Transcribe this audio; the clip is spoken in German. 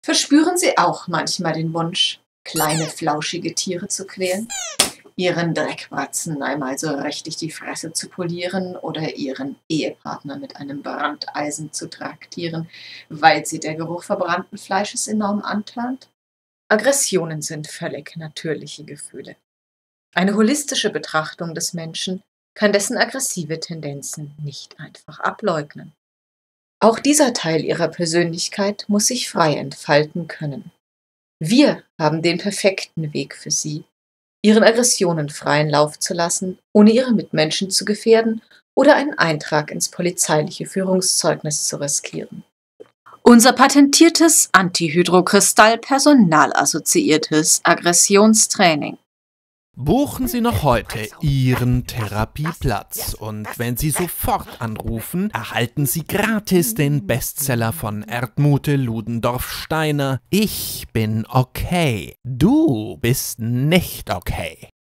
Verspüren Sie auch manchmal den Wunsch, kleine flauschige Tiere zu quälen? Ihren Dreckbratzen einmal so richtig die Fresse zu polieren oder Ihren Ehepartner mit einem Brandeisen zu traktieren, weil Sie der Geruch verbrannten Fleisches enorm antörnt? Aggressionen sind völlig natürliche Gefühle. Eine holistische Betrachtung des Menschen kann dessen aggressive Tendenzen nicht einfach ableugnen. Auch dieser Teil ihrer Persönlichkeit muss sich frei entfalten können. Wir haben den perfekten Weg für sie, ihren Aggressionen freien Lauf zu lassen, ohne ihre Mitmenschen zu gefährden oder einen Eintrag ins polizeiliche Führungszeugnis zu riskieren. Unser patentiertes Antihydrokristall-personalassoziiertes Aggressionstraining. Buchen Sie noch heute Ihren Therapieplatz und wenn Sie sofort anrufen, erhalten Sie gratis den Bestseller von Erdmute Ludendorff-Steiner: Ich bin okay. Du bist nicht okay.